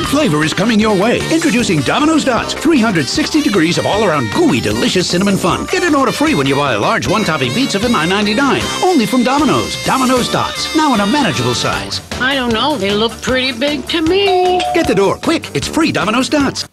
Hit flavor is coming your way. Introducing Domino's Dots. 360 degrees of all-around gooey, delicious cinnamon fun. Get an order free when you buy a large one-topping pizza for $9.99. Only from Domino's. Domino's Dots. Now in a manageable size. I don't know. They look pretty big to me. Get the door, quick. It's free Domino's Dots.